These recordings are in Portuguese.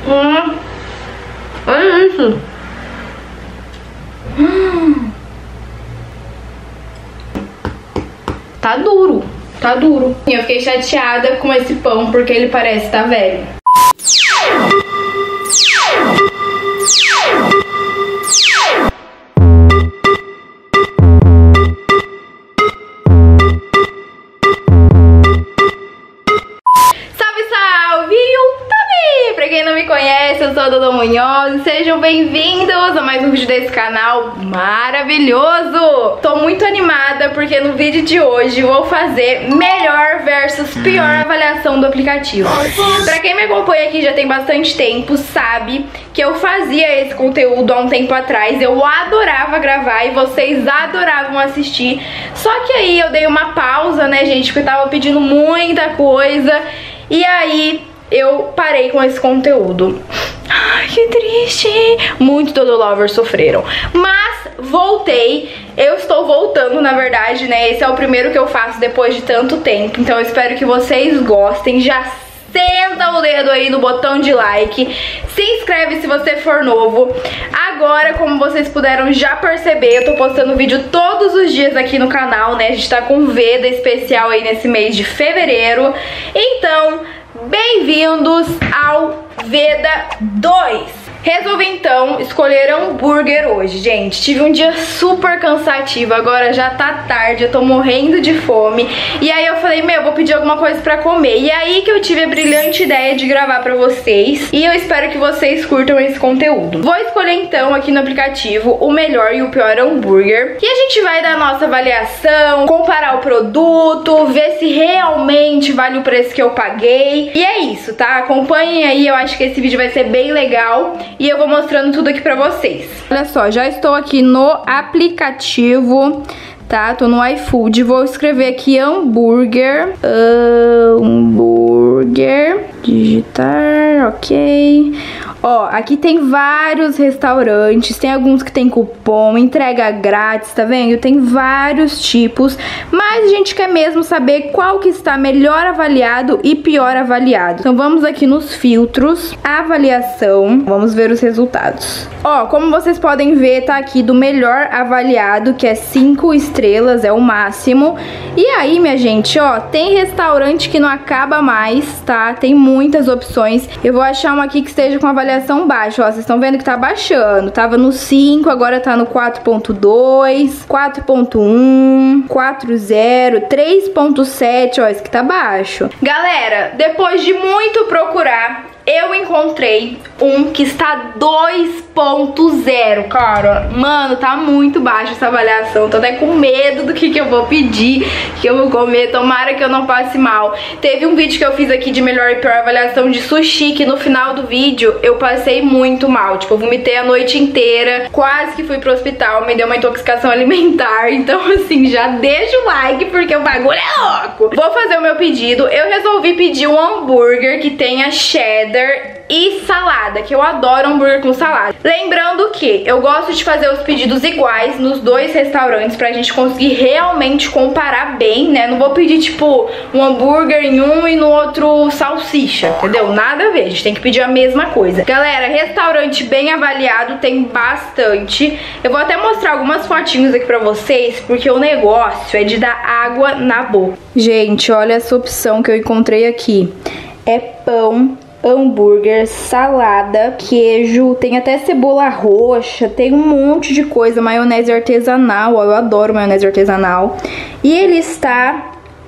Olha isso. Tá duro, tá duro. Eu fiquei chateada com esse pão porque ele parece estar velho. Eu sou a Dodô Munhoz e sejam bem-vindos a mais um vídeo desse canal maravilhoso! Tô muito animada porque no vídeo de hoje vou fazer melhor versus pior avaliação do aplicativo. Pra quem me acompanha aqui já tem bastante tempo, sabe que eu fazia esse conteúdo há um tempo atrás. Eu adorava gravar e vocês adoravam assistir. Só que aí eu dei uma pausa, né, gente, porque eu tava pedindo muita coisa. E aí eu parei com esse conteúdo. Ai, que triste. Muitos Dodô Lovers sofreram. Mas voltei. Eu estou voltando, na verdade, né? Esse é o primeiro que eu faço depois de tanto tempo. Então eu espero que vocês gostem. Já senta o dedo aí no botão de like. Se inscreve se você for novo. Agora, como vocês puderam já perceber, eu tô postando vídeo todos os dias aqui no canal, né? A gente tá com Veda especial aí nesse mês de fevereiro. Então, bem-vindos ao Veda 2. Resolvi então escolher hambúrguer hoje, gente. Tive um dia super cansativo, agora já tá tarde, eu tô morrendo de fome. E aí eu falei, vou pedir alguma coisa pra comer. E aí que eu tive a brilhante ideia de gravar pra vocês. E eu espero que vocês curtam esse conteúdo. Vou escolher então aqui no aplicativo o melhor e o pior hambúrguer. E a gente vai dar a nossa avaliação, comparar o produto, ver se realmente vale o preço que eu paguei. E é isso, tá? Acompanhem aí, eu acho que esse vídeo vai ser bem legal. E eu vou mostrando tudo aqui pra vocês. Olha só, já estou aqui no aplicativo, tá? Tô no iFood. Vou escrever aqui hambúrguer. Hambúrguer. Digitar, ok. Ó, aqui tem vários restaurantes, tem alguns que tem cupom, entrega grátis, tá vendo? Tem vários tipos, mas a gente quer mesmo saber qual que está melhor avaliado e pior avaliado. Então vamos aqui nos filtros, avaliação, vamos ver os resultados. Ó, como vocês podem ver, tá aqui do melhor avaliado, que é 5 estrelas, é o máximo. E aí, minha gente, ó, tem restaurante que não acaba mais, tá? Tem muitas opções. Eu vou achar um aqui que esteja com avaliação baixa, ó, vocês estão vendo que tá baixando, tava no 5, agora tá no 4.2, 4.1, 4.0, 3.7, ó, esse que tá baixo. Galera, depois de muito procurar, eu encontrei um que está 2.0, cara. Mano, tá muito baixa essa avaliação. Tô até com medo do que eu vou pedir, que eu vou comer. Tomara que eu não passe mal. Teve um vídeo que eu fiz aqui de melhor e pior avaliação de sushi, que no final do vídeo eu passei muito mal. Tipo, eu vomitei a noite inteira, quase que fui pro hospital, me deu uma intoxicação alimentar. Então, assim, já deixa o like, porque o bagulho é louco. Vou fazer o meu pedido. Eu resolvi pedir um hambúrguer que tenha cheddar e salada, que eu adoro hambúrguer com salada. Lembrando que eu gosto de fazer os pedidos iguais nos dois restaurantes pra gente conseguir realmente comparar bem, né? Não vou pedir, tipo, um hambúrguer em um e no outro salsicha, entendeu? Nada a ver, a gente tem que pedir a mesma coisa. Galera, restaurante bem avaliado tem bastante. Eu vou até mostrar algumas fotinhos aqui pra vocês, porque o negócio é de dar água na boca. Gente, olha essa opção que eu encontrei aqui. É pão, hambúrguer, salada, queijo, tem até cebola roxa, tem um monte de coisa, maionese artesanal, ó, eu adoro maionese artesanal. E ele está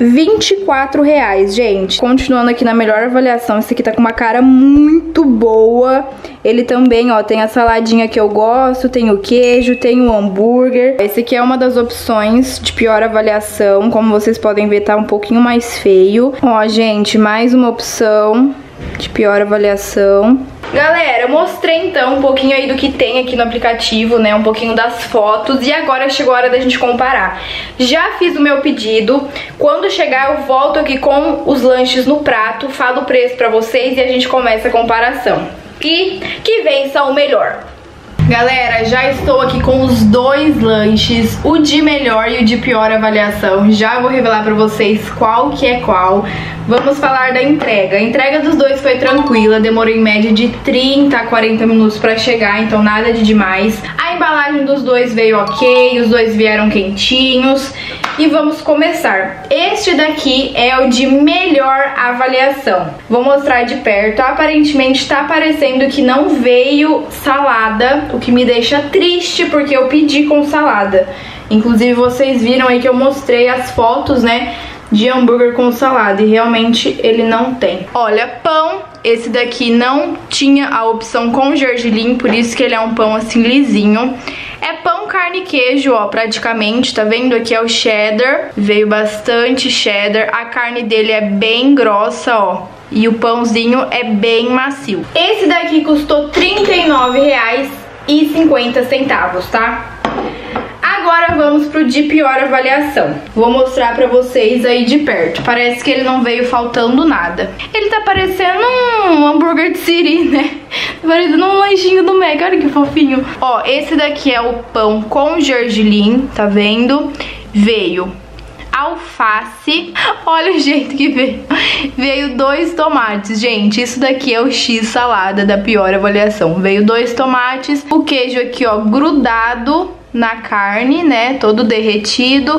R$24, gente. Continuando aqui na melhor avaliação, esse aqui tá com uma cara muito boa. Ele também, ó, tem a saladinha que eu gosto, tem o queijo, tem o hambúrguer. Esse aqui é uma das opções de pior avaliação. Como vocês podem ver, tá um pouquinho mais feio. Ó, gente, mais uma opção de pior avaliação. Galera, eu mostrei então um pouquinho aí do que tem aqui no aplicativo, né, um pouquinho das fotos, e agora chegou a hora da gente comparar. Já fiz o meu pedido, quando chegar eu volto aqui com os lanches no prato, falo o preço pra vocês e a gente começa a comparação. E que vença o melhor. Galera, já estou aqui com os dois lanches, o de melhor e o de pior avaliação. Já vou revelar pra vocês qual que é qual. Vamos falar da entrega. A entrega dos dois foi tranquila, demorou em média de 30 a 40 minutos pra chegar, então nada de demais. A embalagem dos dois veio ok, os dois vieram quentinhos. E vamos começar. Este daqui é o de melhor avaliação. Vou mostrar de perto. Aparentemente tá parecendo que não veio salada, o que me deixa triste porque eu pedi com salada. Inclusive vocês viram aí que eu mostrei as fotos, né, de hambúrguer com salada e realmente ele não tem. Olha, pão, esse daqui não tinha a opção com gergelim, por isso que ele é um pão assim lisinho. É pão, carne e queijo, ó, praticamente, tá vendo? Aqui é o cheddar, veio bastante cheddar, a carne dele é bem grossa, ó, e o pãozinho é bem macio. Esse daqui custou R$ 39,50, tá? Agora vamos pro de pior avaliação. Vou mostrar pra vocês aí de perto. Parece que ele não veio faltando nada. Ele tá parecendo um hambúrguer de siri, né? Tá parecendo um lanchinho do Mac, olha que fofinho. Ó, esse daqui é o pão com gergelim, tá vendo? Veio alface, olha o jeito que veio. Veio 2 tomates, gente, isso daqui é o X salada da pior avaliação. Veio 2 tomates, o queijo aqui, ó, grudado na carne, né, todo derretido,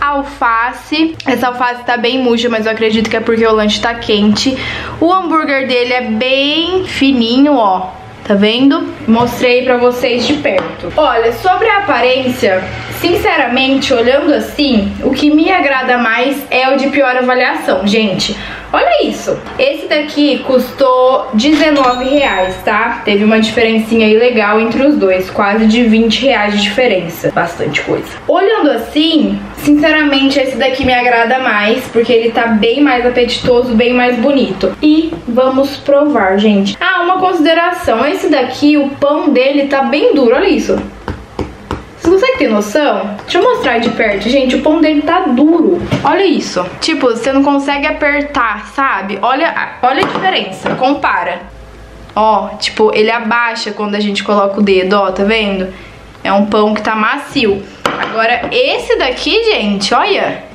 alface, essa alface tá bem murcha, mas eu acredito que é porque o lanche tá quente. O hambúrguer dele é bem fininho, ó, tá vendo? Mostrei pra vocês de perto. Olha, sobre a aparência, sinceramente, olhando assim, o que me agrada mais é o de pior avaliação, gente. Olha isso. Esse daqui custou R$19, tá? Teve uma diferencinha aí legal entre os dois, quase de R$20 de diferença. Bastante coisa. Olhando assim, sinceramente, esse daqui me agrada mais, porque ele tá bem mais apetitoso, bem mais bonito. E vamos provar, gente. Ah, uma consideração. Esse daqui, o pão dele tá bem duro, olha isso. Você consegue ter noção? Deixa eu mostrar de perto, gente, o pão dele tá duro. Olha isso. Tipo, você não consegue apertar, sabe? Olha a diferença, compara. Ó, tipo, ele abaixa quando a gente coloca o dedo, ó, tá vendo? É um pão que tá macio. Agora, esse daqui, gente, olha,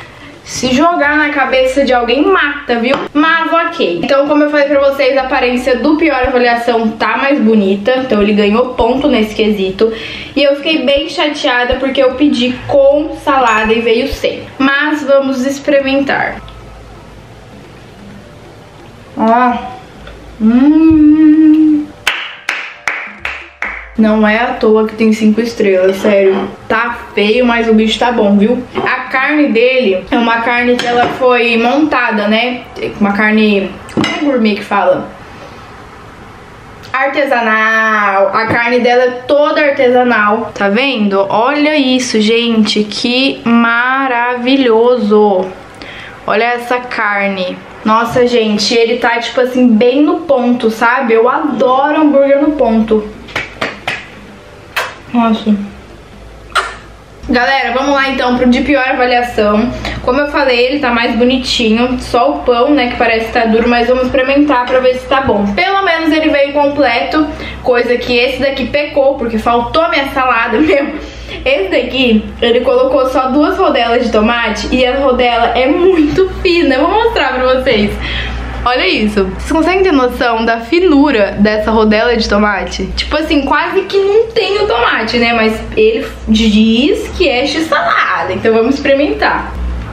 se jogar na cabeça de alguém, mata, viu? Mas ok. Então, como eu falei pra vocês, a aparência do pior avaliação tá mais bonita. Então, ele ganhou ponto nesse quesito. E eu fiquei bem chateada porque eu pedi com salada e veio sem. Mas vamos experimentar. Ó. Não é à toa que tem 5 estrelas, sério. Tá feio, mas o bicho tá bom, viu? A carne dele é uma carne que ela foi montada, né? Uma carne... Como é gourmet que fala? Artesanal. A carne dela é toda artesanal. Tá vendo? Olha isso, gente. Que maravilhoso. Olha essa carne. Nossa, gente, ele tá, tipo assim, bem no ponto, sabe? Eu adoro hambúrguer no ponto. Nossa. Galera, vamos lá então pro de pior avaliação. Como eu falei, ele tá mais bonitinho. Só o pão, né, que parece que tá duro. Mas vamos experimentar pra ver se tá bom. Pelo menos ele veio completo. Coisa que esse daqui pecou, porque faltou a minha salada, meu. Esse daqui, ele colocou só 2 rodelas de tomate. E a rodela é muito fina. Eu vou mostrar pra vocês. Olha isso. Vocês conseguem ter noção da finura dessa rodela de tomate? Tipo assim, quase que não tem o tomate, né? Mas ele diz que é x-salada. Então vamos experimentar.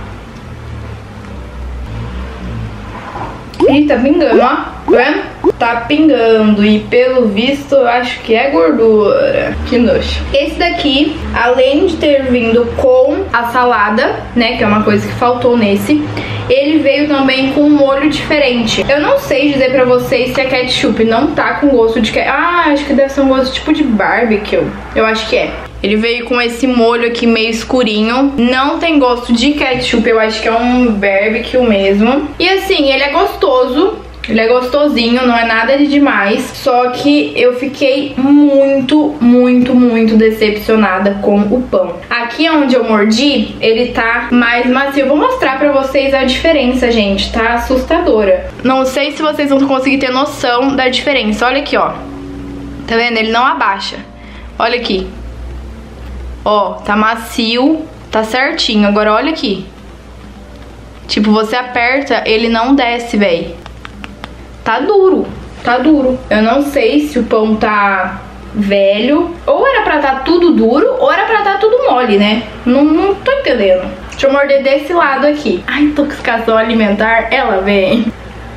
Ih, tá pingando, ó. Tá vendo? Tá pingando. E pelo visto, eu acho que é gordura. Que nojo. Esse daqui, além de ter vindo com a salada, né? Que é uma coisa que faltou nesse, ele veio também com um molho diferente. Eu não sei dizer pra vocês se a ketchup não tá com gosto de... Ah, acho que deve ser um gosto tipo de barbecue. Eu acho que é. Ele veio com esse molho aqui meio escurinho. Não tem gosto de ketchup, eu acho que é um barbecue mesmo. E assim, ele é gostoso. Ele é gostosinho, não é nada de demais. Só que eu fiquei muito decepcionada com o pão. Aqui onde eu mordi, ele tá mais macio. Eu vou mostrar pra vocês a diferença, gente. Tá assustadora. Não sei se vocês vão conseguir ter noção da diferença. Olha aqui, ó. Tá vendo? Ele não abaixa. Olha aqui. Ó, tá macio, tá certinho. Agora olha aqui. Tipo, você aperta, ele não desce, véi. Tá duro, tá duro. Eu não sei se o pão tá velho. Ou era pra tá tudo duro, ou era pra tá tudo mole, né? Não tô entendendo. Deixa eu morder desse lado aqui. A intoxicação alimentar, ela vem.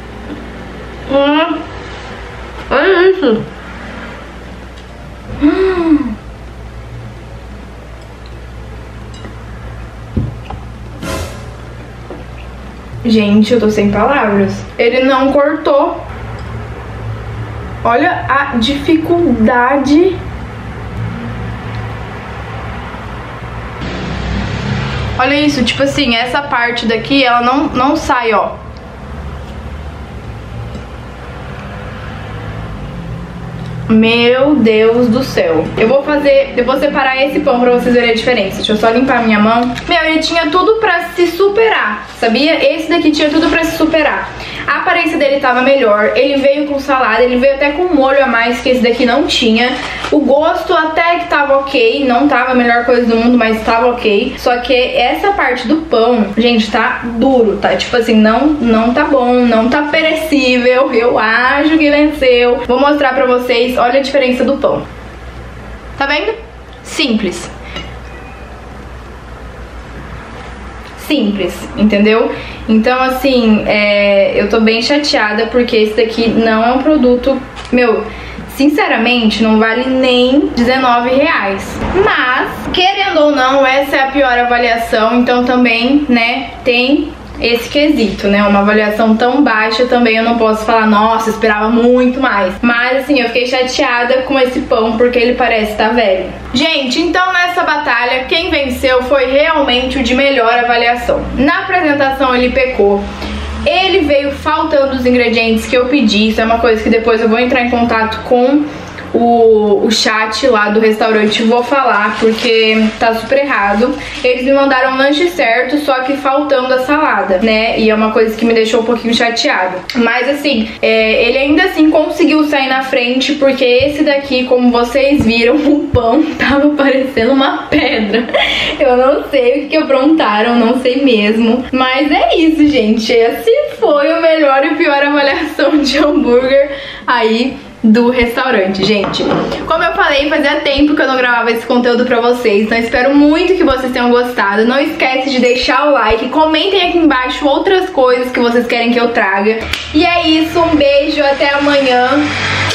Olha isso. Gente, eu tô sem palavras. Ele não cortou. Olha a dificuldade. Olha isso, tipo assim, essa parte daqui, ela não sai, ó. Meu Deus do céu. Eu vou separar esse pão pra vocês verem a diferença. Deixa eu só limpar a minha mão. Meu, ele tinha tudo pra se superar, sabia? Esse daqui tinha tudo pra se superar. A aparência dele tava melhor. Ele veio com salada, ele veio até com molho a mais que esse daqui não tinha. O gosto até que tava ok. Não tava a melhor coisa do mundo, mas tava ok. Só que essa parte do pão, gente, tá duro, tá? Tipo assim, não tá bom, não tá perecível. Eu acho que venceu. Vou mostrar pra vocês. Olha a diferença do pão. Tá vendo? Simples. Simples, entendeu? Então, assim, eu tô bem chateada porque esse daqui não é um produto... Meu, sinceramente, não vale nem R$19. Mas, querendo ou não, essa é a pior avaliação. Então também, né, tem... esse quesito, né? Uma avaliação tão baixa também eu não posso falar, nossa, eu esperava muito mais. Mas assim, eu fiquei chateada com esse pão porque ele parece estar velho. Gente, então nessa batalha, quem venceu foi realmente o de melhor avaliação. Na apresentação ele pecou. Ele veio faltando os ingredientes que eu pedi. Isso é uma coisa que depois eu vou entrar em contato com o chat lá do restaurante, vou falar porque tá super errado. Eles me mandaram o lanche certo, só que faltando a salada, né? E é uma coisa que me deixou um pouquinho chateada. Mas assim, ele ainda assim conseguiu sair na frente, porque esse daqui, como vocês viram, o pão tava parecendo uma pedra. Eu não sei o que aprontaram, não sei mesmo. Mas é isso, gente. Esse foi o melhor e pior avaliação de hambúrguer aí do restaurante, gente. Como eu falei, fazia tempo que eu não gravava esse conteúdo pra vocês, então espero muito que vocês tenham gostado. Não esquece de deixar o like, comentem aqui embaixo outras coisas que vocês querem que eu traga. E é isso, um beijo, até amanhã.